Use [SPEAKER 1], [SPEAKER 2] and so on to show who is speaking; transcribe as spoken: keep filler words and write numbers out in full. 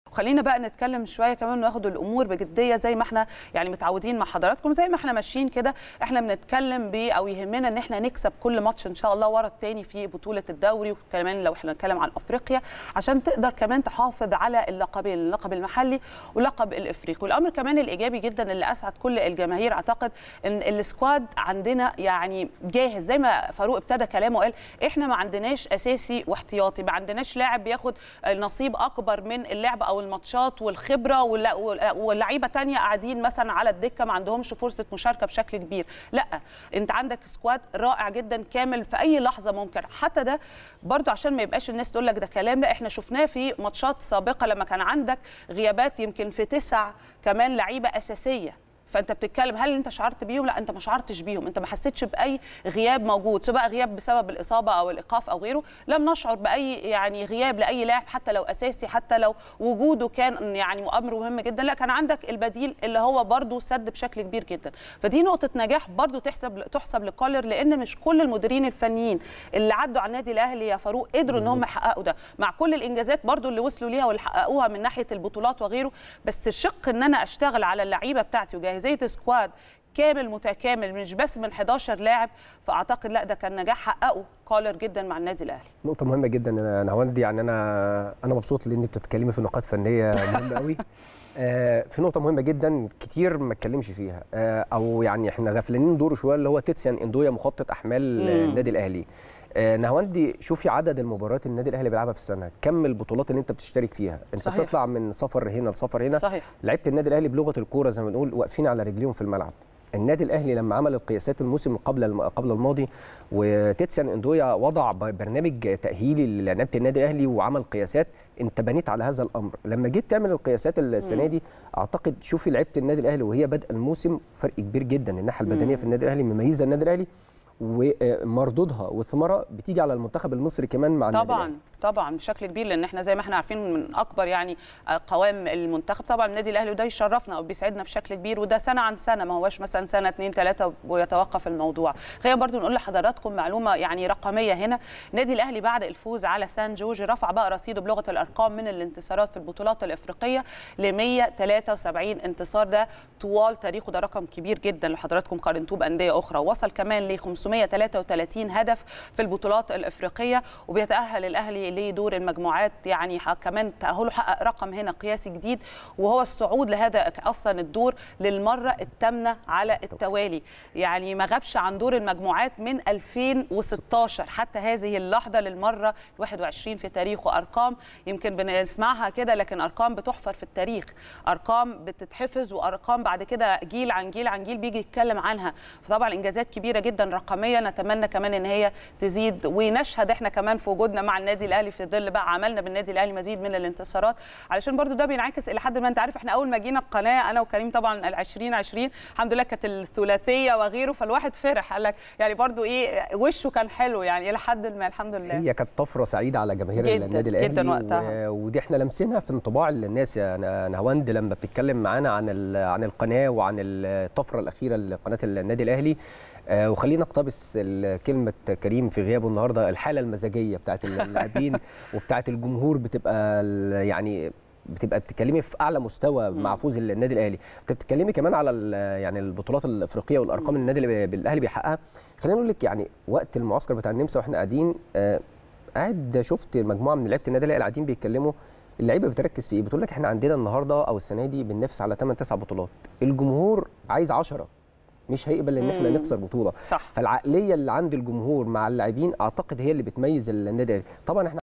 [SPEAKER 1] وخلينا بقى نتكلم شويه كمان وناخد الامور بجديه زي ما احنا يعني متعودين مع حضراتكم، زي ما احنا ماشيين كده احنا بنتكلم ب او يهمنا ان احنا نكسب كل ماتش ان شاء الله ورا الثاني في بطوله الدوري، وكمان لو احنا نتكلم عن افريقيا عشان تقدر كمان تحافظ على اللقبين، اللقب المحلي واللقب الافريقي. والامر كمان الايجابي جدا اللي اسعد كل الجماهير، اعتقد ان السكواد عندنا يعني جاهز زي ما فاروق ابتدى كلامه وقال احنا ما عندناش اساسي واحتياطي، ما عندناش لاعب بياخد نصيب اكبر من اللعب او الماتشات والخبره واللعيبه ثانيه قاعدين مثلا على الدكه ما عندهمش فرصه مشاركه بشكل كبير. لا، انت عندك سكواد رائع جدا كامل في اي لحظه ممكن. حتى ده برضو عشان ما يبقاش الناس تقول لك ده كلام، لا احنا شفناه في ماتشات سابقه لما كان عندك غيابات يمكن في تسع كمان لعيبه اساسيه، فانت بتتكلم هل انت شعرت بيهم؟ لا انت ما شعرتش بيهم، انت ما حسيتش باي غياب موجود، سواء غياب بسبب الاصابه او الايقاف او غيره. لم نشعر باي يعني غياب لاي لاعب حتى لو اساسي، حتى لو وجوده كان يعني امر مهم جدا، لا كان عندك البديل اللي هو برده سد بشكل كبير جدا. فدي نقطه نجاح برده تحسب تحسب لكولر، لان مش كل المديرين الفنيين اللي عدوا على النادي الاهلي يا فاروق قدروا ان هم يحققوا ده، مع كل الانجازات برده اللي وصلوا ليها واللي حققوها من ناحيه البطولات وغيره. بس الشق ان انا اشتغل على اللعيبه بتاعتي وجاهزيه زي سكواد كامل متكامل مش بس من حداشر لاعب، فاعتقد لا ده كان نجاح حققه كولر جدا مع النادي الاهلي.
[SPEAKER 2] نقطه مهمه جدا انا نهاوند، يعني انا انا مبسوط لان انت بتتكلمي في نقاط فنيه مهمه قوي. آه في نقطه مهمه جدا كتير ما اتكلمش فيها، آه او يعني احنا غافلين دوره شويه، اللي هو تيتسيان اندويا مخطط احمال مم. النادي الاهلي. آه نهاوندي شوفي عدد المباريات النادي الاهلي بيلعبها في السنه، كم البطولات اللي انت بتشترك فيها، انت صحيح. بتطلع من سفر هنا لسفر هنا.
[SPEAKER 1] صحيح.
[SPEAKER 2] لعيبه النادي الاهلي بلغه الكوره زي ما بنقول واقفين على رجليهم في الملعب. النادي الاهلي لما عمل القياسات الموسم قبل قبل الماضي، وتيتسيان اندويا وضع برنامج تاهيلي للعيبه النادي الاهلي وعمل قياسات، انت بنيت على هذا الامر. لما جيت تعمل القياسات السنه دي اعتقد شوفي لعيبه النادي الاهلي وهي بادئه الموسم فرق كبير جدا، الناحيه البدنيه في النادي الاهلي مميزه النادي الاهلي، ومردودها والثمره بتيجي على المنتخب المصري كمان مع النادي
[SPEAKER 1] طبعا طبعا بشكل كبير، لان احنا زي ما احنا عارفين من اكبر يعني قوام المنتخب طبعا النادي الاهلي، وده يشرفنا او بيسعدنا بشكل كبير، وده سنه عن سنه ما هوش مثلا سنه اثنين ثلاثه ويتوقف الموضوع. خلينا برضو نقول لحضراتكم معلومه يعني رقميه هنا، النادي الاهلي بعد الفوز على سان جورج رفع بقى رصيده بلغه الارقام من الانتصارات في البطولات الافريقيه ل مئة وثلاثة وسبعين انتصار، ده طوال تاريخه، ده رقم كبير جدا لو حضراتكم قارنتوه بانديه اخرى. وصل كمان ل خمسمئة وثلاثة وثلاثين هدف في البطولات الافريقيه، وبيتاهل الاهلي لدور المجموعات، يعني كمان تاهله حقق رقم هنا قياسي جديد، وهو الصعود لهذا اصلا الدور للمره الثامنه على التوالي، يعني ما غابش عن دور المجموعات من ألفين وستاشر حتى هذه اللحظه للمره واحد وعشرين في تاريخه. ارقام يمكن بنسمعها كده لكن ارقام بتحفر في التاريخ، ارقام بتتحفظ، وارقام بعد كده جيل عن جيل عن جيل بيجي يتكلم عنها. فطبعا انجازات كبيره جدا رقميه، نتمنى كمان ان هي تزيد، ونشهد احنا كمان في وجودنا مع النادي الاهلي في ظل بقى عملنا بالنادي الاهلي مزيد من الانتصارات، علشان برضو ده بينعكس الى حد ما. انت عارف احنا اول ما جينا القناه انا وكريم طبعا ال عشرين عشرين الحمد لله كانت الثلاثيه وغيره، فالواحد فرح قال لك يعني برضو ايه وشه كان حلو يعني الى حد ما الحمد لله.
[SPEAKER 2] هي كانت طفره سعيده على جماهير النادي الاهلي
[SPEAKER 1] جدا وقتها،
[SPEAKER 2] و... ودي احنا لمسناها في انطباع الناس يا نهاوند لما بتتكلم معانا عن ال... عن القناه وعن الطفره الاخيره لقناه النادي الاهلي. آه وخلينا نقتبس كلمه كريم في غيابه النهارده، الحاله المزاجيه بتاعت اللاعبين وبتاعت الجمهور بتبقى يعني بتبقى بتتكلمي في اعلى مستوى مع فوز النادي الاهلي. انت بتتكلمي كمان على يعني البطولات الافريقيه والارقام اللي النادي الاهلي بيحققها. خلينا نقول لك يعني وقت المعسكر بتاع النمسا واحنا قاعدين، آه قاعد شفت مجموعه من لعيبه النادي الاهلي قاعدين بيتكلموا، اللعيبه بتركز في ايه؟ بتقول لك احنا عندنا النهارده او السنه دي بننافس على ثمانية تسعة بطولات، الجمهور عايز عشرة، مش هيقبل ان احنا نخسر بطوله.
[SPEAKER 1] صح.
[SPEAKER 2] فالعقليه اللي عند الجمهور مع اللاعبين اعتقد هي اللي بتميز النادي. طبعا احنا